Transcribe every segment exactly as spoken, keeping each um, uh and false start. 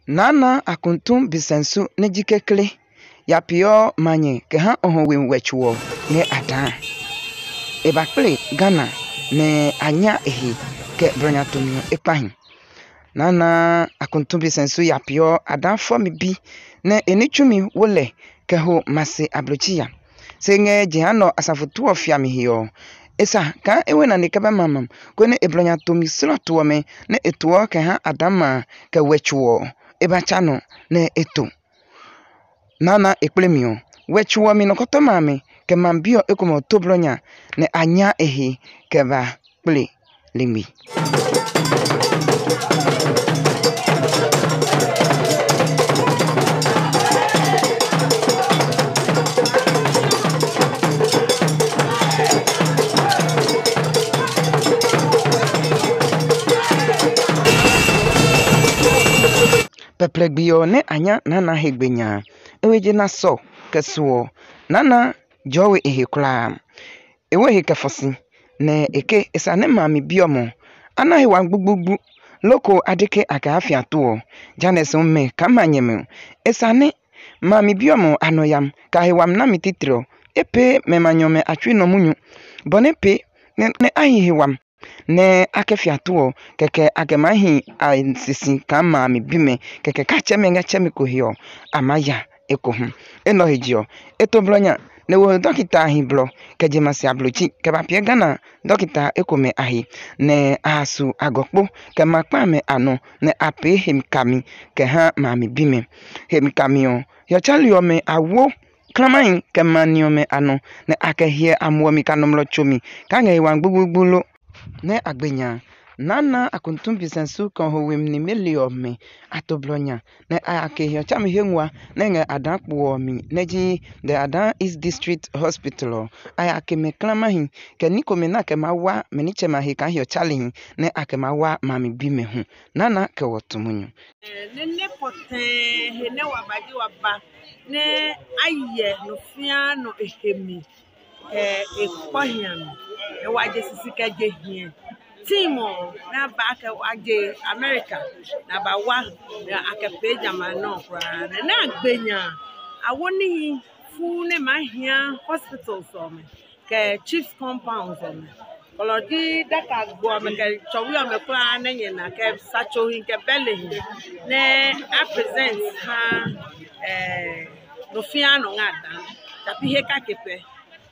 Naana Akumtu Bisensu nejikekle ya pio manye ke ha ohwe wechuo ne adan ebakple Ghana ne anya ehi ke bronya tumio epahin. Naana Akumtu Bisensu ya pio adan fomi bi ne enichumi wole ke ho mase ablochia senge jehano asafutu ofiami hiyo esa ka ewe na nekaba mamam kone ebronya tumi sloto me ne etuo ke ha adama ke wechuo ebachano ne eto Nana ekplemio wechuo mi nokoto mami ke mambio ekomo tobronya ne anya ehi ke ba ple limi Peplegbio ne anya nana hegbenya eweje na so kesuo nana jowe ehekula ewe hekefosi ne eke esane mami biomo anahi wa gbugbugbu loko adike aga afia to janes mme kamanyeme esane mami biomo anoyam ka hewam na mititro epe memanyome atwi no munyu bonepe ne, ne ahi hewam ne akefia to keke agemahi ansisi kama mi bime keke kacheme ngacheme ko hio amaya ekohun eno hejio etoblonya ne wo dokita ahi blo keje masi ablochi ke ba pie Ghana dokita ekome ahi ne asu agokpo ke makpa me ano ne ape hem kami ke ha mami bime hem kamio yo chalio me awo klamain ke manio me ano ne akehie amwo mi kanomlo chomi kange wan gbugbulo ne agbenya Naana Akumtu Bisensu kan ho wem ni melio me atoblonya ne ake hio cham henwa ne nge adan kpo mi neji the Adan East District Hospital ayake me klama hin ke niko me na ke mawa me ni chema he kan hio challenge ne ake mawa mami bi me hu Nana ke wotumunyu ne ne pote he ne wabaji waba ne aye no fia no ehemi eh ekpohian e waje sisika je hie timo na ba ka waje America na ba wa na akape jama no kra na agbenya awoni fu ne mahia hospital so me ke CHIPS compound so me kolodi daka go me ke chowi me kra na nyina ke sacho hin ke bele hin ne a present ha eh no fia no ngada tapi he ka kepe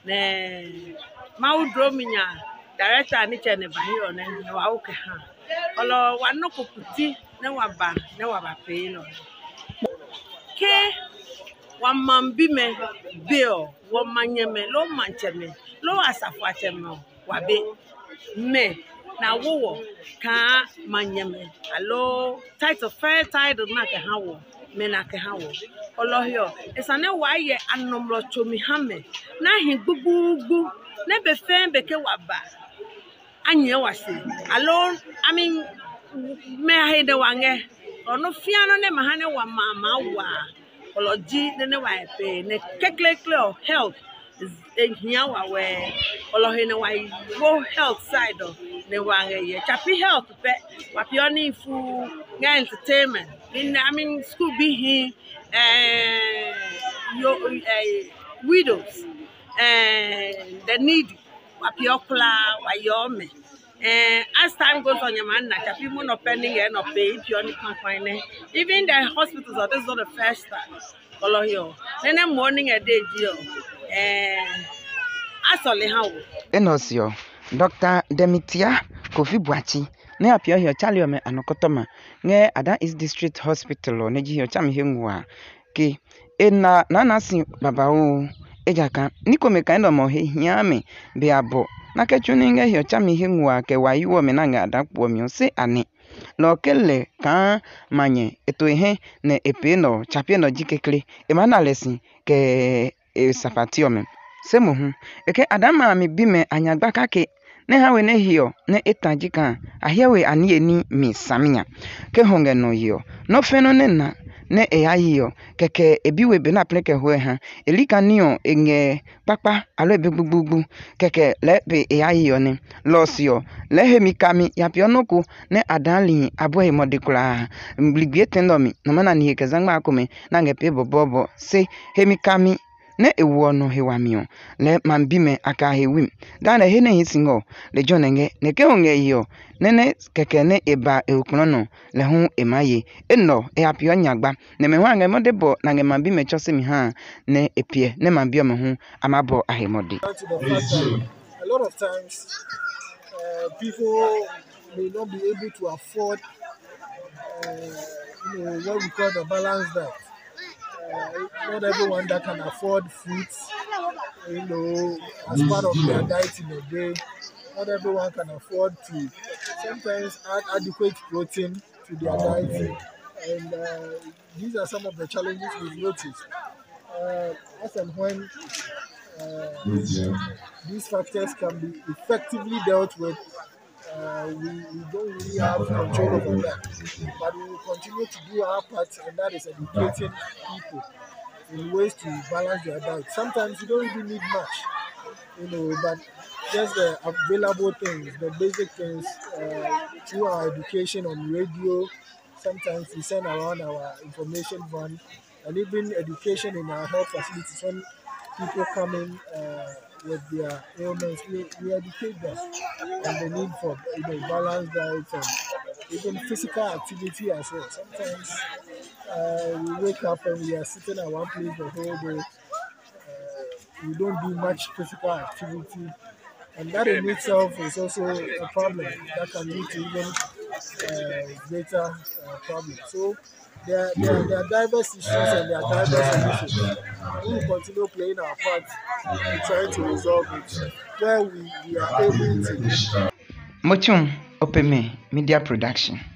ne maudrominya director ni chene bahiro ne wa oke ha olo wano koputi ne waba ne waba pe no ke wa mambi me bill wa manyeme lo mancheme lo asafu acheme wabe me na wo ka manyeme alo title fair title na ke ha wo me na ke ha wo olohio esane wa ye anomro chomi hame na hin gbugbu ne be fen be ke waba anye wase alone I mean me ha de wange ono fiano ne mahane wa mama wa ology ne wa pe ne kekle clear health is here wa we olohe ne wa go health side of ne wange ye chapi health pe wa pioni fu ga entertainment in I mean school be he eh yo eh widows and the needy wapiokula wayome eh as time goes on your man na chapi mo no pending e no pay if you only can find it even the hospitals are this is not the first time olohio nene morning a day dio eh asole ha wo enosio Doctor Demitia Kofi Buachi ne apio hio chalio me anokotoma nge Adan East District Hospital ne ji hio cham henwa ke ena nana si babao ejaka niko me kind of mo he hiame be abo na kechuni nge hio chami henwa ke wayiwo me na nga adakpo mi se ani lo kele kan manye eto ihe ne epe no chapie no jikekle e mana lesi ke e sapatio me semo hu eke adama mi bi me anyagba kake ne hawe ne hio ne etajika ahiewe ani eni mi samia ke honge no hio no feno ne na ne eyayiyo keke ebi we be na pleke hoe ha elika niyo enge papa alo ebe gbugbu keke le be eyayiyo ne losio le hemikami ya pionoku ne adanli abo emodikula mbligye tendomi no mana ni kezangba akome na ngepe bobobo se hemikami ne ewono hewamio le mambime aka hewim dana hene hisingo le jonenge ne ke onge yo nene keke ne eba eukrono le hu emaye eno e apio nyagba ne me wange modebo na nge mambime chose mi ha ne epie ne mambio me hu amabo ahemodi. A lot of times uh, people may not be able to afford uh, you know, what we call the balance diet. Uh, not everyone that can afford fruits, you know, as part of their diet in a day. Not everyone can afford to sometimes add adequate protein to their diet. And uh, these are some of the challenges we've noticed. Uh, as and when uh, these factors can be effectively dealt with, uh, we, we don't really have control over that. But we will continue to do our part, and that is educating people in ways to balance their diet. Sometimes you don't really need much, you know, but just the available things, the basic things, uh, through our education on radio. Sometimes we send around our information van, and even education in our health facilities. When people come in uh, with their ailments, we, we educate them on the need for, you know, balanced diets and even physical activity as well. Sometimes uh, we wake up and we are sitting at one place the whole day. Uh, we don't do much physical activity, and that in itself is also a problem that can lead to even uh, greater uh, problems. So there, there, there are diverse issues and there are diverse solutions. We will continue playing our part in trying to resolve it where we, we are able to. Mochum Opeme Media Production.